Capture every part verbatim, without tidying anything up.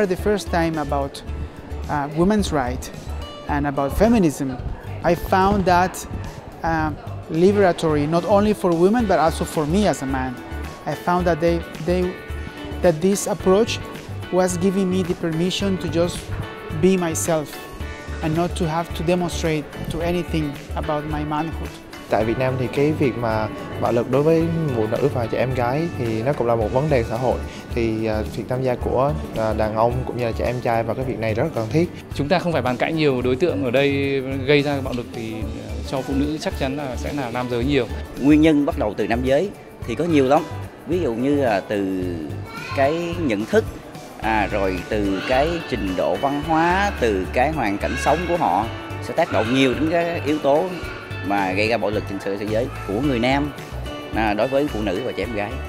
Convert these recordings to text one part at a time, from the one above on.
heard the first time about uh, women's rights and about feminism, I found that uh, liberatory not only for women but also for me as a man. I found that they, they, that this approach was giving me the permission to just be myself and not to have to demonstrate to anything about my manhood. Tại Việt Nam thì cái việc mà bạo lực đối với phụ nữ và trẻ em gái thì nó cũng là một vấn đề xã hội. Thì uh, việc tham gia của uh, đàn ông cũng như là trẻ em trai vào cái việc này rất là cần thiết. Chúng ta không phải bàn cãi nhiều, đối tượng ở đây gây ra bạo lực thì cho phụ nữ chắc chắn là sẽ là nam giới nhiều. Nguyên nhân bắt đầu từ nam giới thì có nhiều lắm. Ví dụ như là từ cái nhận thức, à, rồi từ cái trình độ văn hóa, từ cái hoàn cảnh sống của họ sẽ tác động nhiều đến cái yếu tố mà gây ra bạo lực trên thế giới của người nam à, đối với phụ nữ và trẻ em gái.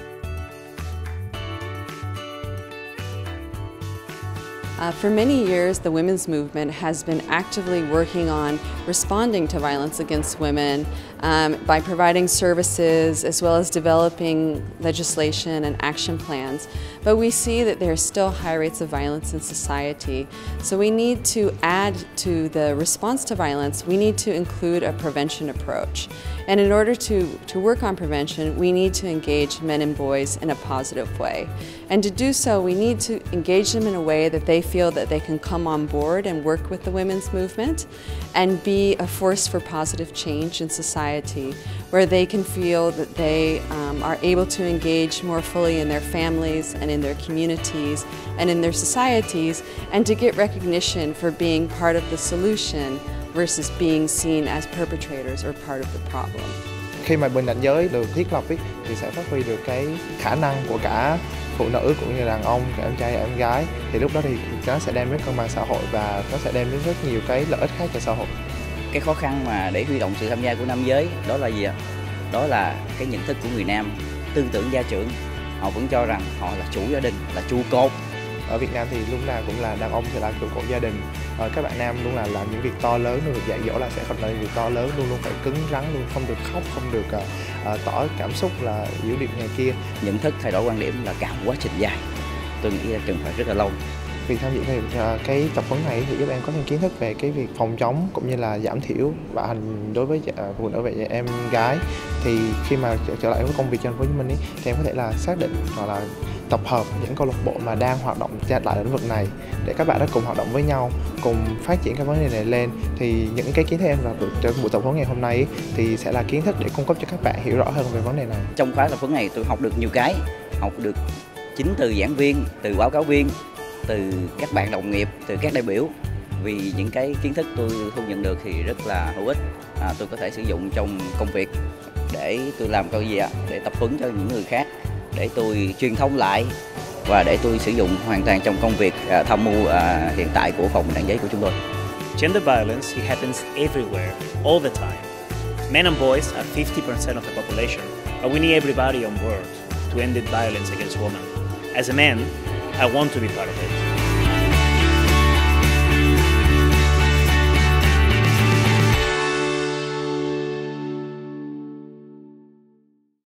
Uh, for many years, the women's movement has been actively working on responding to violence against women um, by providing services as well as developing legislation and action plans. But we see that there are still high rates of violence in society. So we need to add to the response to violence, we need to include a prevention approach. And in order to, to work on prevention, we need to engage men and boys in a positive way. And to do so, we need to engage them in a way that they feel that they can come on board and work with the women's movement and be a force for positive change in society, where they can feel that they um, are able to engage more fully in their families and in their communities and in their societies, and to get recognition for being part of the solution versus being seen as perpetrators or part of the problem. Khi mà bình đẳng giới được thiết lập ý, thì sẽ phát huy được cái khả năng của cả phụ nữ cũng như đàn ông, cả em trai, em gái. Thì lúc đó thì nó sẽ đem đến cân bằng xã hội và nó sẽ đem đến rất nhiều cái lợi ích khác cho xã hội. Cái khó khăn mà để huy động sự tham gia của nam giới đó là gì ạ? Đó là cái nhận thức của người nam, tư tưởng gia trưởng. Họ vẫn cho rằng họ là chủ gia đình, là trụ cột. Ở Việt Nam thì lúc nào cũng là đàn ông sẽ là trụ cột gia đình. Ở các bạn nam luôn là làm những việc to lớn, luôn được dạy dỗ là sẽ không làm việc to lớn, luôn luôn phải cứng rắn, luôn không được khóc, không được uh, tỏ cảm xúc là yếu điểm này kia. Nhận thức thay đổi quan điểm là cả một quá trình dài. Tôi nghĩ là cần phải rất là lâu. Việc tham dự thì cái tập huấn này thì giúp em có thêm kiến thức về cái việc phòng chống cũng như là giảm thiểu bạo hành đối với phụ nữ và trẻ em gái. Thì khi mà trở lại với công việc trên phố Hồ Chí Minh ấy, thì em có thể là xác định hoặc là tập hợp những câu lạc bộ mà đang hoạt động tại lĩnh vực này để các bạn đã cùng hoạt động với nhau, cùng phát triển cái vấn đề này lên. Thì những cái kiến thức em đạt được trong buổi tập huấn ngày hôm nay ấy, thì sẽ là kiến thức để cung cấp cho các bạn hiểu rõ hơn về vấn đề này. Trong khóa tập huấn này tôi học được nhiều cái, học được chính từ giảng viên, từ báo cáo viên, từ các bạn đồng nghiệp, từ các đại biểu. Vì những cái kiến thức tôi thu nhận được thì rất là hữu ích, à, tôi có thể sử dụng trong công việc để tôi làm cái gì ạ, để tập huấn cho những người khác, để tôi truyền thông lại và để tôi sử dụng hoàn toàn trong công việc à, tham mưu à, hiện tại của phòng bình đẳng giới của chúng tôi. Gender violence it happens everywhere, all the time. Men and boys are fifty percent of the population, but we need everybody on board to end the violence against women. As a man, I want to be part of it.